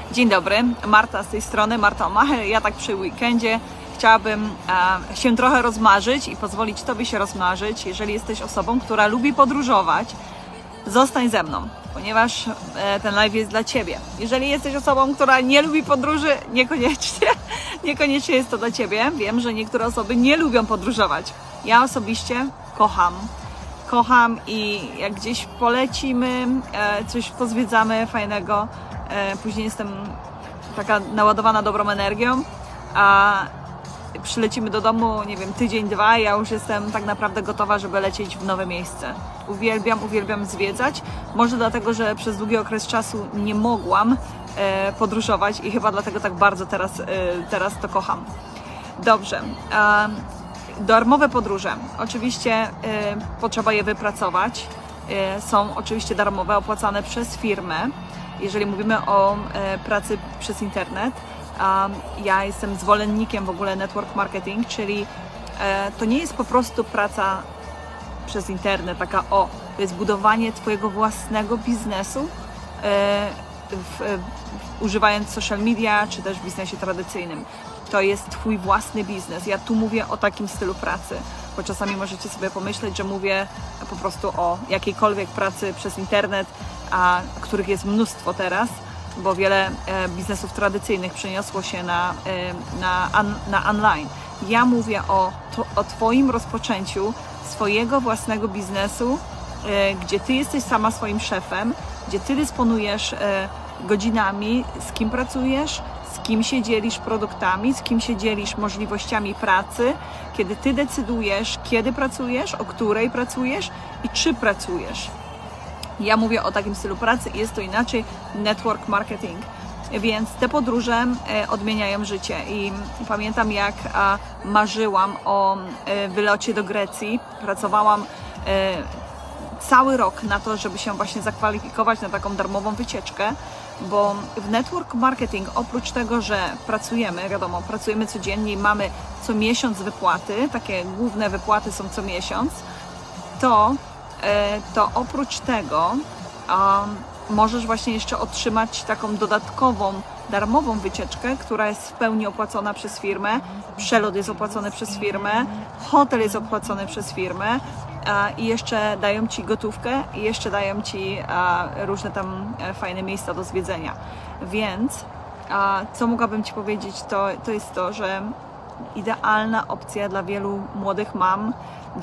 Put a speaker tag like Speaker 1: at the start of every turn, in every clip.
Speaker 1: Dzień dobry, Marta z tej strony, Marta Omacher. Ja tak przy weekendzie chciałabym się trochę rozmarzyć i pozwolić Tobie się rozmarzyć. Jeżeli jesteś osobą, która lubi podróżować, zostań ze mną, ponieważ ten live jest dla Ciebie. Jeżeli jesteś osobą, która nie lubi podróży, niekoniecznie jest to dla Ciebie. Wiem, że niektóre osoby nie lubią podróżować. Ja osobiście kocham i jak gdzieś polecimy, coś pozwiedzamy fajnego, później jestem taka naładowana dobrą energią, a przylecimy do domu, nie wiem, tydzień, dwa, ja już jestem tak naprawdę gotowa, żeby lecieć w nowe miejsce. Uwielbiam zwiedzać, może dlatego, że przez długi okres czasu nie mogłam podróżować i chyba dlatego tak bardzo teraz to kocham. Dobrze. Darmowe podróże. Oczywiście potrzeba je wypracować. Są oczywiście darmowe, opłacane przez firmę. Jeżeli mówimy o pracy przez internet, ja jestem zwolennikiem w ogóle network marketing, czyli to nie jest po prostu praca przez internet, to jest budowanie Twojego własnego biznesu, używając social media, czy też w biznesie tradycyjnym. To jest Twój własny biznes. Ja tu mówię o takim stylu pracy, bo czasami możecie sobie pomyśleć, że mówię po prostu o jakiejkolwiek pracy przez internet, których jest mnóstwo teraz, bo wiele biznesów tradycyjnych przeniosło się na online. Ja mówię o Twoim rozpoczęciu swojego własnego biznesu, gdzie Ty jesteś sama swoim szefem, gdzie Ty dysponujesz godzinami, z kim pracujesz, z kim się dzielisz produktami, z kim się dzielisz możliwościami pracy, kiedy Ty decydujesz, kiedy pracujesz, o której pracujesz i czy pracujesz. Ja mówię o takim stylu pracy i jest to inaczej network marketing. Więc te podróże odmieniają życie i pamiętam, jak marzyłam o wylocie do Grecji. Pracowałam cały rok na to, żeby się właśnie zakwalifikować na taką darmową wycieczkę, bo w network marketing oprócz tego, że pracujemy, wiadomo, pracujemy codziennie i mamy co miesiąc wypłaty, takie główne wypłaty są co miesiąc, to oprócz tego możesz właśnie jeszcze otrzymać taką dodatkową, darmową wycieczkę, która jest w pełni opłacona przez firmę, przelot jest opłacony przez firmę, hotel jest opłacony przez firmę i jeszcze dają Ci gotówkę i jeszcze dają Ci różne tam fajne miejsca do zwiedzenia. Więc co mogłabym Ci powiedzieć, to jest to, że idealna opcja dla wielu młodych mam,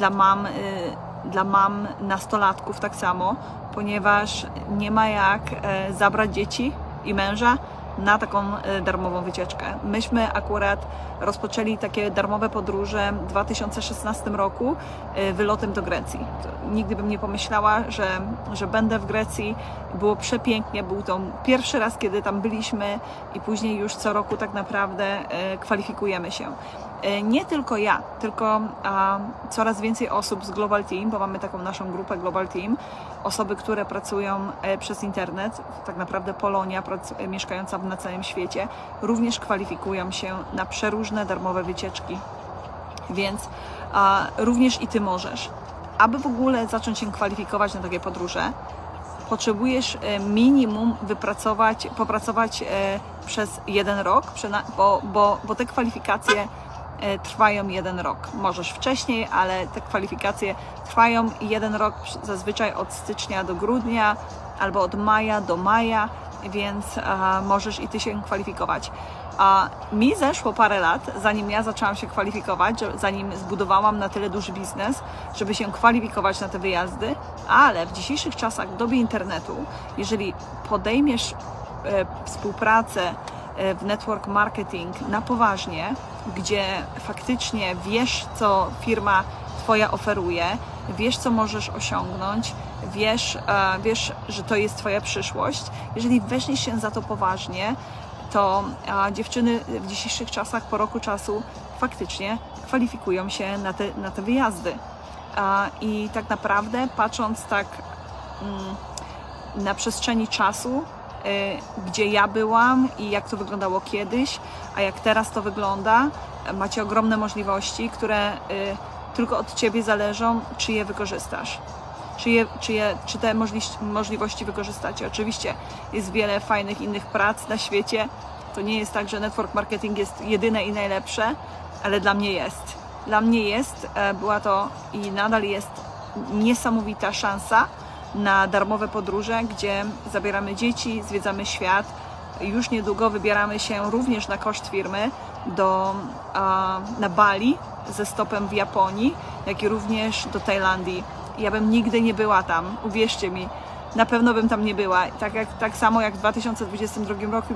Speaker 1: dla mam nastolatków tak samo, ponieważ nie ma jak zabrać dzieci i męża na taką darmową wycieczkę. Myśmy akurat rozpoczęli takie darmowe podróże w 2016 roku wylotem do Grecji. Nigdy bym nie pomyślała, że będę w Grecji. Było przepięknie, był to pierwszy raz, kiedy tam byliśmy i później już co roku tak naprawdę kwalifikujemy się. Nie tylko ja, tylko coraz więcej osób z Global Team, bo mamy taką naszą grupę Global Team, osoby, które pracują przez internet, tak naprawdę Polonia mieszkająca na całym świecie, również kwalifikują się na przeróżne darmowe wycieczki. Więc również i Ty możesz. Aby w ogóle zacząć się kwalifikować na takie podróże, potrzebujesz minimum popracować przez 1 rok, bo te kwalifikacje trwają 1 rok. Możesz wcześniej, ale te kwalifikacje trwają 1 rok, zazwyczaj od stycznia do grudnia albo od maja do maja, więc możesz i Ty się kwalifikować. Mi zeszło parę lat, zanim ja zaczęłam się kwalifikować, zanim zbudowałam na tyle duży biznes, żeby się kwalifikować na te wyjazdy, ale w dzisiejszych czasach, w dobie internetu, jeżeli podejmiesz współpracę w network marketing na poważnie, gdzie faktycznie wiesz, co firma Twoja oferuje, wiesz, co możesz osiągnąć, wiesz, że to jest Twoja przyszłość. Jeżeli weźmiesz się za to poważnie, to dziewczyny w dzisiejszych czasach, po roku czasu, faktycznie kwalifikują się na te wyjazdy. I tak naprawdę, patrząc tak na przestrzeni czasu, gdzie ja byłam i jak to wyglądało kiedyś, a jak teraz to wygląda, macie ogromne możliwości, które tylko od Ciebie zależą, czy je wykorzystasz. czy te możliwości wykorzystacie. Oczywiście jest wiele fajnych innych prac na świecie. To nie jest tak, że network marketing jest jedyne i najlepsze, ale dla mnie jest. Dla mnie jest, była to i nadal jest niesamowita szansa na darmowe podróże, gdzie zabieramy dzieci, zwiedzamy świat. Już niedługo wybieramy się również na koszt firmy na Bali ze stopem w Japonii, jak i również do Tajlandii. Ja bym nigdy nie była tam, uwierzcie mi, na pewno bym tam nie była. Tak samo jak w 2022 roku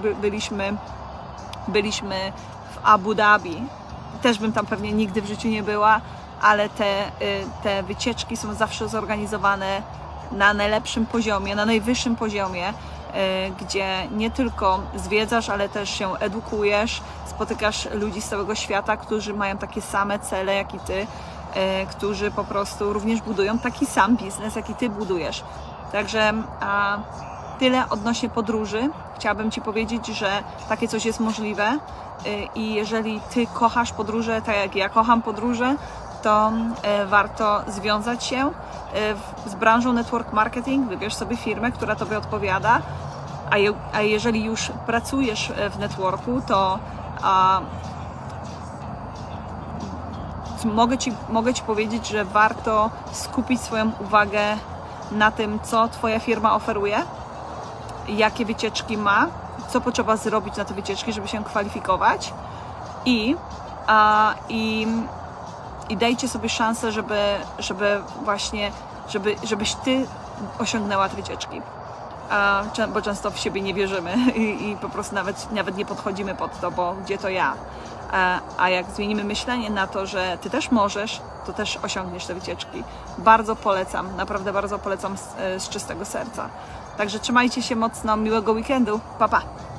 Speaker 1: byliśmy w Abu Dhabi. Też bym tam pewnie nigdy w życiu nie była, ale te wycieczki są zawsze zorganizowane na najlepszym poziomie, na najwyższym poziomie, gdzie nie tylko zwiedzasz, ale też się edukujesz, spotykasz ludzi z całego świata, którzy mają takie same cele jak i ty, którzy po prostu również budują taki sam biznes, jaki ty budujesz. Także tyle odnośnie podróży. Chciałabym ci powiedzieć, że takie coś jest możliwe i jeżeli ty kochasz podróże, tak jak ja kocham podróże, to warto związać się z branżą network marketing, wybierz sobie firmę, która tobie odpowiada, a jeżeli już pracujesz w networku, to mogę ci powiedzieć, że warto skupić swoją uwagę na tym, co twoja firma oferuje, jakie wycieczki ma, co potrzeba zrobić na te wycieczki, żeby się kwalifikować i dajcie sobie szansę, żebyś ty osiągnęła te wycieczki. Bo często w siebie nie wierzymy i po prostu nawet nie podchodzimy pod to, bo gdzie to ja. A jak zmienimy myślenie na to, że ty też możesz, to też osiągniesz te wycieczki. Bardzo polecam, naprawdę bardzo polecam z czystego serca. Także trzymajcie się mocno, miłego weekendu. Pa, pa!